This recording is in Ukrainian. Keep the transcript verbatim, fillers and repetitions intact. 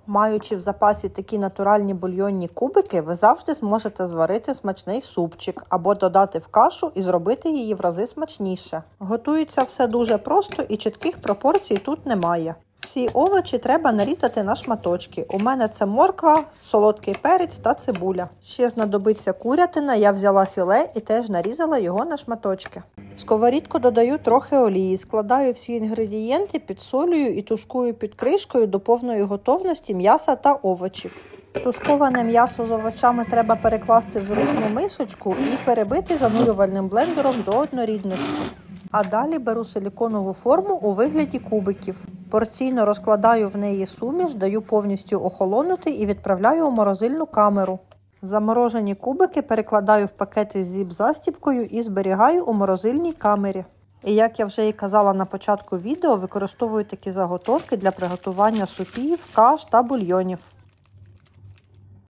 Маючи в запасі такі натуральні бульйонні кубики, ви завжди зможете зварити смачний супчик або додати в кашу і зробити її в рази смачніше. Готується все дуже просто і чітких пропорцій тут немає. Всі овочі треба нарізати на шматочки. У мене це морква, солодкий перець та цибуля. Ще знадобиться курятина, я взяла філе і теж нарізала його на шматочки. В сковорідку додаю трохи олії, складаю всі інгредієнти, підсолюю і тушкую під кришкою до повної готовності м'яса та овочів. Тушковане м'ясо з овочами треба перекласти в зручну мисочку і перебити занурювальним блендером до однорідності. А далі беру силіконову форму у вигляді кубиків. Порційно розкладаю в неї суміш, даю повністю охолонути і відправляю у морозильну камеру. Заморожені кубики перекладаю в пакети з зіп-застіпкою і зберігаю у морозильній камері. І як я вже і казала на початку відео, використовую такі заготовки для приготування супів, каш та бульйонів.